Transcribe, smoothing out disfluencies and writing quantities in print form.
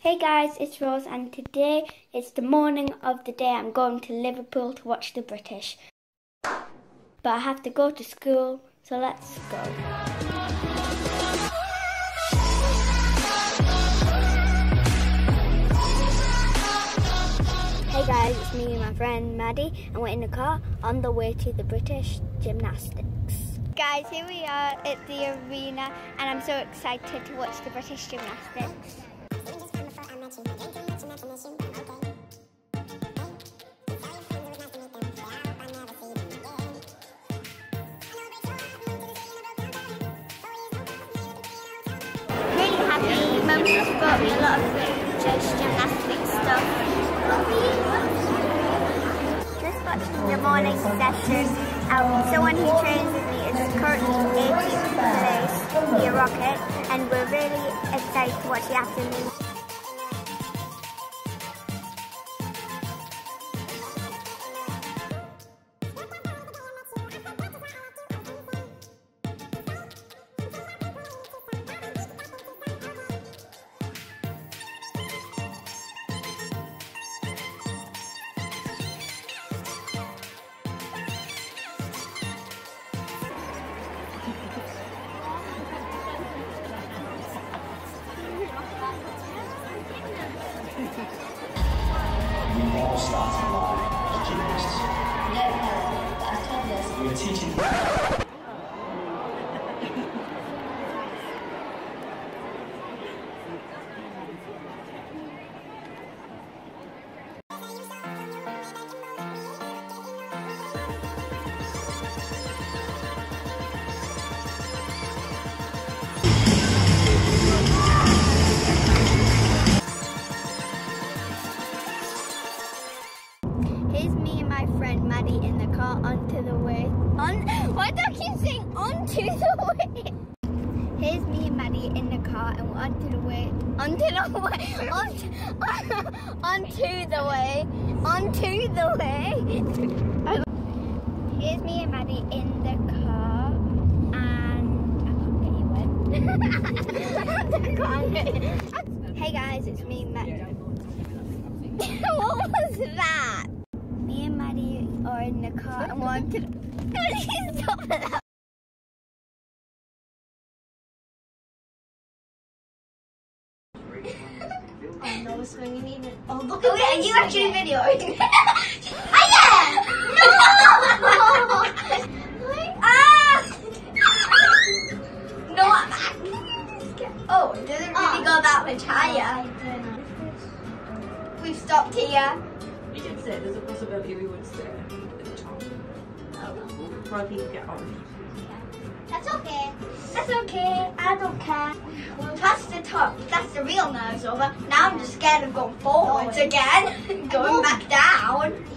Hey guys, it's Rose and today it's the morning of the day I'm going to Liverpool to watch the British. But I have to go to school, so let's go. Hey guys, it's me and my friend Maddie and we're in the car on the way to the British Gymnastics. Guys, here we are at the arena and I'm so excited to watch the British Gymnastics. Mum just bought me a lot of British gymnastics stuff. Just watching the morning session. Someone who trains with me is currently 18th place, the Rocket, and we're really excited to watch the afternoon. We all started life as gymnasts. We were teaching. Here's me and my friend Maddie in the car onto the way. Why do I keep saying onto the way? Here's me and Maddie in the car and we're onto the way. Onto the way. Onto the way. Onto the way. Here's me and Maddie in the car and I can't get you. Hey guys, it's me and Maddie. What was that? Me and Maddie are in the car and want to. Stop that. Oh no, so we need it. Oh, look Wait, are you actually videoing? Yeah! No! No, I'm back. Oh, it doesn't really go that much higher. We've stopped here. We did say there's a possibility we would stay at the top. We'll probably get on. That's okay. That's okay. I don't care. We're past the top. That's the real nerves over. Now I'm just scared of going forwards again. Going back down.